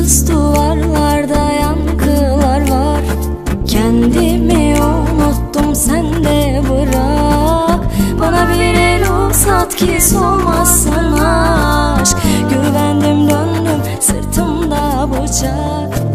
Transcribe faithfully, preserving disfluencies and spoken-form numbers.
Işıksız duvarlarda yankılar var. Kendimi unuttum, sen de bırak. Bana bir el uzat ki solmasın aşk. Güvendim döndüm, sırtımda bıçak.